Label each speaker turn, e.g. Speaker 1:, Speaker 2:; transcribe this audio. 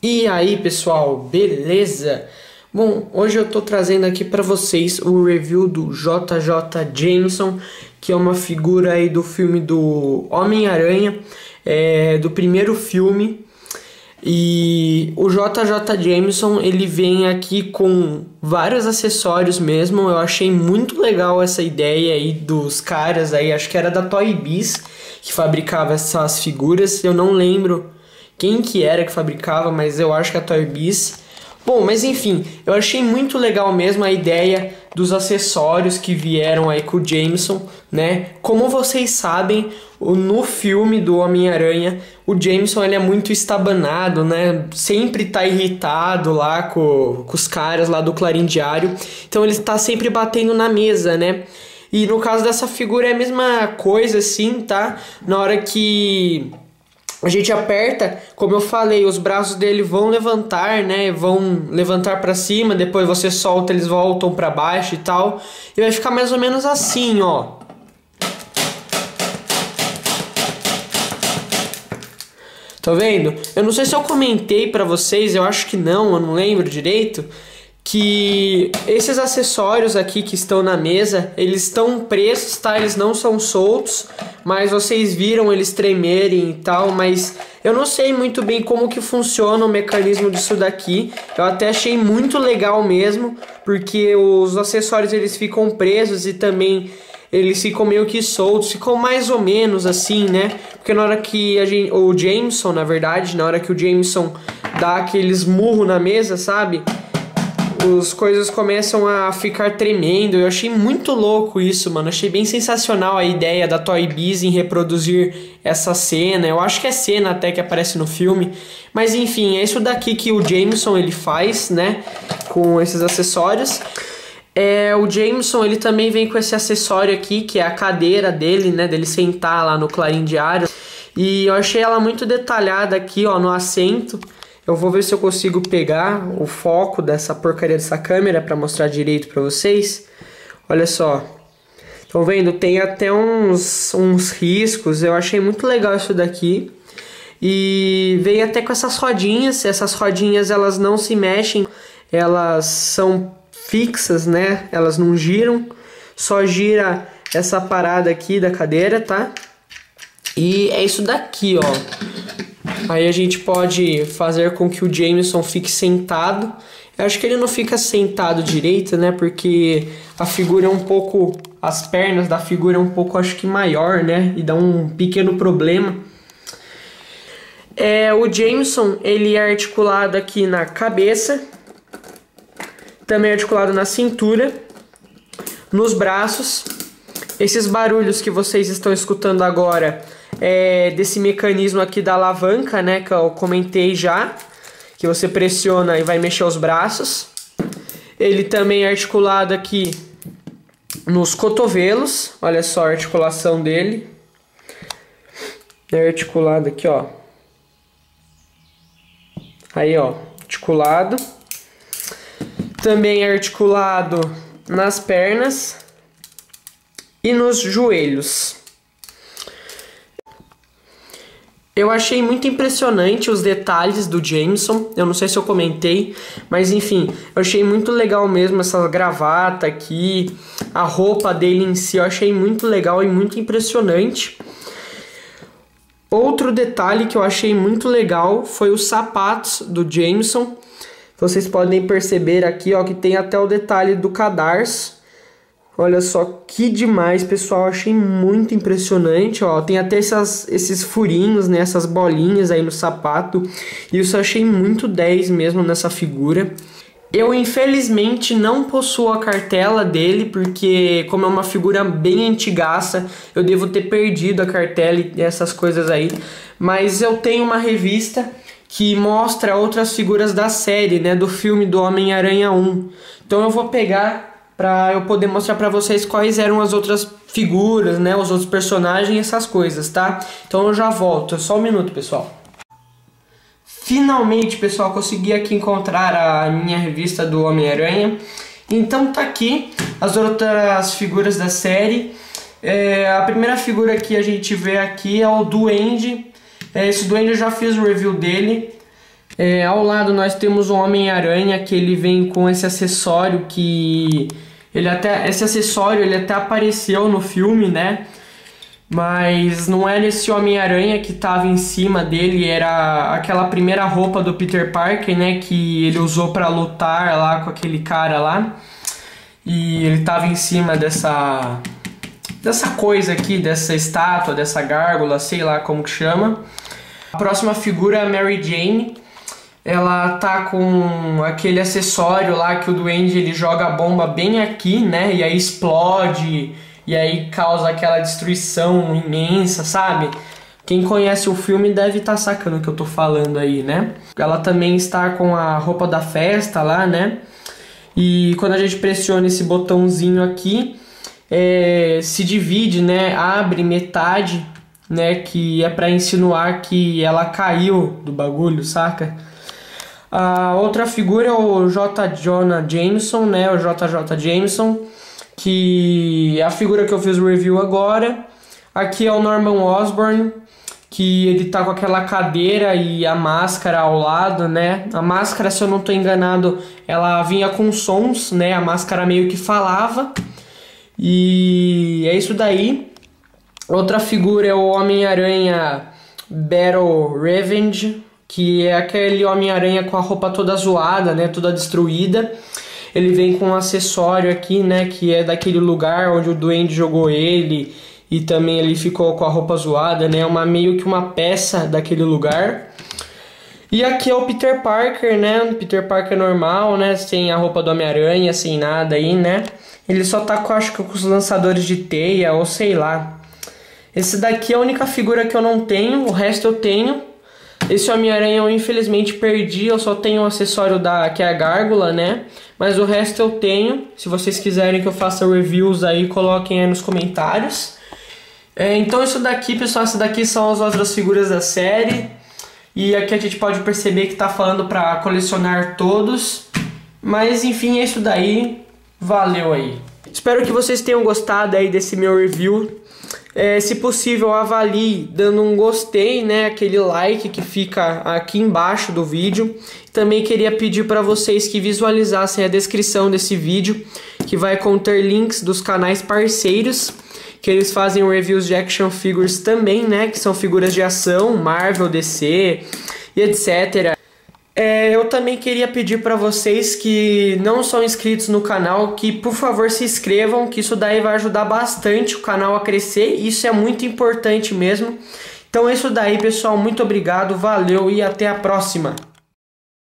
Speaker 1: E aí pessoal, beleza? Bom, hoje eu tô trazendo aqui para vocês o review do JJ Jameson, que é uma figura aí do filme do Homem-Aranha, do primeiro filme. E o JJ Jameson, ele vem aqui com vários acessórios mesmo. Eu achei muito legal essa ideia aí dos caras aí, acho que era da Toy Biz que fabricava essas figuras. Eu não lembro quem que era que fabricava, mas eu acho que é a Toy Biz. Bom, mas enfim, eu achei muito legal mesmo a ideia dos acessórios que vieram aí com o Jameson, né? Como vocês sabem, no filme do Homem-Aranha, o Jameson ele é muito estabanado, né? Sempre tá irritado lá com os caras lá do Clarim Diário. Então ele tá sempre batendo na mesa, né? E no caso dessa figura é a mesma coisa assim, tá? Na hora que a gente aperta, como eu falei, os braços dele vão levantar, né? Vão levantar para cima, depois você solta, eles voltam para baixo e tal. E vai ficar mais ou menos assim, ó. Tá vendo? Eu não sei se eu comentei para vocês, eu acho que não, eu não lembro direito, que esses acessórios aqui que estão na mesa, eles estão presos, tá? Eles não são soltos, mas vocês viram eles tremerem e tal, mas eu não sei muito bem como que funciona o mecanismo disso daqui. Eu até achei muito legal mesmo, porque os acessórios eles ficam presos e também eles ficam meio que soltos, ficam mais ou menos assim, né? Porque na hora que o Jameson, na verdade, na hora que o Jameson dá aqueles murros na mesa, sabe? As coisas começam a ficar tremendo. Eu achei muito louco isso, mano. Achei bem sensacional a ideia da Toy Biz em reproduzir essa cena. Eu acho que é cena até que aparece no filme. Mas enfim, é isso daqui que o Jameson ele faz, né? Com esses acessórios. O Jameson ele também vem com esse acessório aqui, que é a cadeira dele, né? Dele sentar lá no Clarim Diário. E eu achei ela muito detalhada aqui, ó, no assento. Eu vou ver se eu consigo pegar o foco dessa porcaria dessa câmera para mostrar direito para vocês. Olha só. Estão vendo? Tem até uns riscos. Eu achei muito legal isso daqui. E veio até com essas rodinhas. Essas rodinhas elas não se mexem. Elas são fixas, né? Elas não giram. Só gira essa parada aqui da cadeira, tá? E é isso daqui, ó. Aí a gente pode fazer com que o Jameson fique sentado. Eu acho que ele não fica sentado direito, né? Porque a figura é um pouco... As pernas da figura é um pouco, acho que maior, né? E dá um pequeno problema. O Jameson, ele é articulado aqui na cabeça. Também é articulado na cintura. Nos braços. Esses barulhos que vocês estão escutando agora... desse mecanismo aqui da alavanca, né, que eu comentei já, que você pressiona e vai mexer os braços. Ele também é articulado aqui nos cotovelos, olha só a articulação dele. É articulado aqui, ó. Aí, ó, articulado. Também é articulado nas pernas e nos joelhos. Eu achei muito impressionante os detalhes do Jameson, eu não sei se eu comentei, mas enfim, eu achei muito legal mesmo essa gravata aqui, a roupa dele em si, eu achei muito legal e muito impressionante. Outro detalhe que eu achei muito legal foi os sapatos do Jameson. Vocês podem perceber aqui, ó, que tem até o detalhe do cadarço. Olha só que demais, pessoal, achei muito impressionante, ó, tem até esses furinhos, né, essas bolinhas aí no sapato, e isso eu achei muito 10 mesmo nessa figura. Eu infelizmente não possuo a cartela dele, porque como é uma figura bem antigaça, eu devo ter perdido a cartela e essas coisas aí, mas eu tenho uma revista que mostra outras figuras da série, né, do filme do Homem-Aranha 1, então eu vou pegar para eu poder mostrar para vocês quais eram as outras figuras, né, os outros personagens e essas coisas, tá? Então eu já volto, só um minuto, pessoal. Finalmente, pessoal, consegui aqui encontrar a minha revista do Homem-Aranha. Então tá aqui as outras figuras da série. A primeira figura que a gente vê aqui é o Duende. Esse Duende eu já fiz o review dele. Ao lado nós temos o Homem-Aranha, que ele vem com esse acessório que... Esse acessório ele até apareceu no filme, né? Mas não era esse Homem-Aranha que estava em cima dele, era aquela primeira roupa do Peter Parker, né? Que ele usou para lutar lá com aquele cara lá. E ele estava em cima dessa coisa aqui, dessa estátua, dessa gárgula, sei lá como que chama. A próxima figura é a Mary Jane. Ela tá com aquele acessório lá que o Duende ele joga a bomba bem aqui, né? E aí explode, e aí causa aquela destruição imensa, sabe? Quem conhece o filme deve estar sacando o que eu tô falando aí, né? Ela também está com a roupa da festa lá, né? E quando a gente pressiona esse botãozinho aqui, se divide, né? Abre metade, né? Que é pra insinuar que ela caiu do bagulho, saca? A outra figura é o J. Jonah Jameson, né? O JJ Jameson, que é a figura que eu fiz o review agora. Aqui é o Norman Osborn, que ele tá com aquela cadeira e a máscara ao lado, né? A máscara, se eu não tô enganado, ela vinha com sons, né? A máscara meio que falava. E é isso daí. Outra figura é o Homem-Aranha Battle Revenge, que é aquele Homem-Aranha com a roupa toda zoada, né? Toda destruída. Ele vem com um acessório aqui, né? Que é daquele lugar onde o Duende jogou ele. E também ele ficou com a roupa zoada, né? Meio que uma peça daquele lugar. E aqui é o Peter Parker, né? Peter Parker normal, né? Sem a roupa do Homem-Aranha, sem nada aí, né? Ele só tá com, acho que com os lançadores de teia, ou sei lá. Esse daqui é a única figura que eu não tenho, o resto eu tenho. Esse Homem-Aranha eu infelizmente perdi, eu só tenho o acessório que é a gárgula, né? Mas o resto eu tenho. Se vocês quiserem que eu faça reviews aí, coloquem aí nos comentários. Então isso daqui, pessoal, essas daqui são as outras figuras da série. E aqui a gente pode perceber que tá falando para colecionar todos. Mas enfim, é isso daí. Valeu aí. Espero que vocês tenham gostado aí desse meu review. Se possível, avalie dando um gostei, né? Aquele like que fica aqui embaixo do vídeo. Também queria pedir para vocês que visualizassem a descrição desse vídeo, que vai conter links dos canais parceiros, que eles fazem reviews de action figures também, né? Que são figuras de ação, Marvel, DC e etc. Eu também queria pedir para vocês que não são inscritos no canal, que por favor se inscrevam, que isso daí vai ajudar bastante o canal a crescer, e isso é muito importante mesmo. Então é isso daí, pessoal, muito obrigado, valeu e até a próxima!